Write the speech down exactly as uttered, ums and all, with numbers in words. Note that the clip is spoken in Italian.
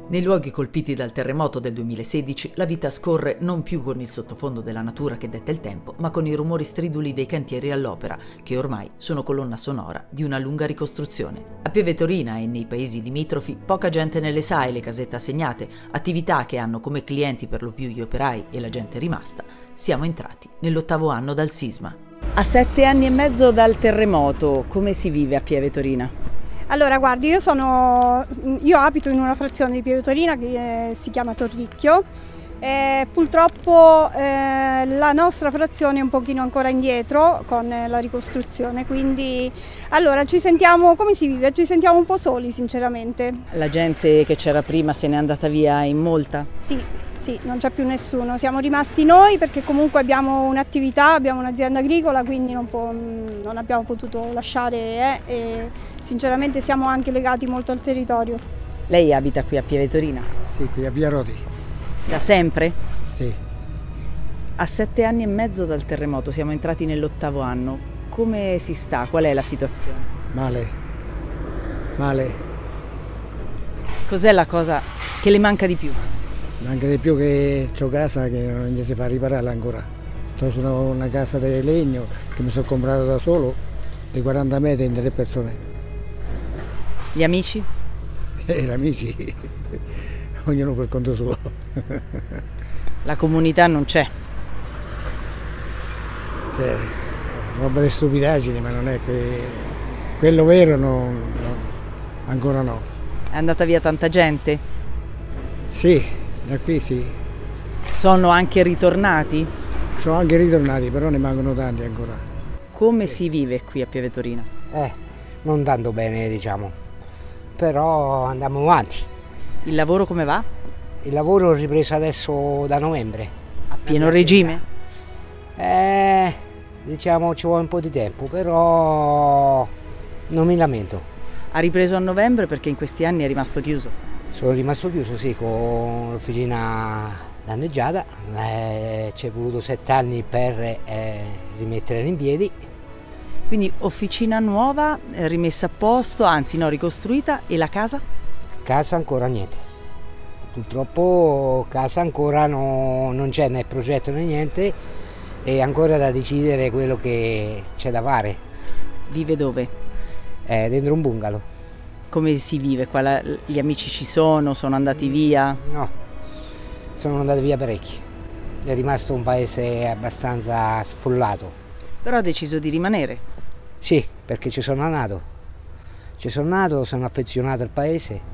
Nei luoghi colpiti dal terremoto del duemilasedici la vita scorre non più con il sottofondo della natura che detta il tempo, ma con i rumori striduli dei cantieri all'opera, che ormai sono colonna sonora di una lunga ricostruzione. A Pieve Torina e nei paesi limitrofi poca gente ne le sa e le casette assegnate, attività che hanno come clienti per lo più gli operai e la gente rimasta. Siamo entrati nell'ottavo anno dal sisma. A sette anni e mezzo dal terremoto, come si vive a Pieve Torina? Allora, guardi, io, sono, io abito in una frazione di Pieve Torina che eh, si chiama Torricchio e purtroppo eh, la nostra frazione è un pochino ancora indietro con eh, la ricostruzione, quindi allora ci sentiamo, come si vive? Ci sentiamo un po' soli sinceramente. La gente che c'era prima se n'è andata via in molta? Sì. Sì, non c'è più nessuno, siamo rimasti noi perché comunque abbiamo un'attività, abbiamo un'azienda agricola, quindi non, può, non abbiamo potuto lasciare eh, e sinceramente siamo anche legati molto al territorio. Lei abita qui a Pieve Torina? Sì, qui a Via Roti. Da sempre? Sì. A sette anni e mezzo dal terremoto, siamo entrati nell'ottavo anno, come si sta? Qual è la situazione? Male, male. Cos'è la cosa che le manca di più? Manca di più che ho casa che non si fa riparare ancora. Sto su una, una casa di legno che mi sono comprato da solo, di quaranta metri in tre persone. Gli amici? E gli amici, ognuno per conto suo. La comunità non c'è? C'è roba di stupidaggini, ma non è que... quello vero, no, no, ancora no. È andata via tanta gente? Sì. Da qui sì. Sono anche ritornati? Sono anche ritornati, però ne mancano tanti ancora. Come si vive qui a Pieve Torina? Eh, non tanto bene diciamo, però andiamo avanti. Il lavoro come va? Il lavoro è ripreso adesso da novembre. A pieno regime? Eh, diciamo ci vuole un po' di tempo, però non mi lamento. Ha ripreso a novembre perché in questi anni è rimasto chiuso? Sono rimasto chiuso, sì, con l'officina danneggiata, eh, ci è voluto sette anni per eh, rimetterla in piedi. Quindi officina nuova, rimessa a posto, anzi no, ricostruita, e la casa? Casa ancora niente, purtroppo casa ancora no, non c'è né progetto né niente, è ancora da decidere quello che c'è da fare. Vive dove? Eh, dentro un bungalow. Come si vive qua? La, gli amici ci sono? Sono andati via? No, sono andati via parecchi. È rimasto un paese abbastanza sfollato. Però ha deciso di rimanere? Sì, perché ci sono nato. Ci sono nato, sono affezionato al paese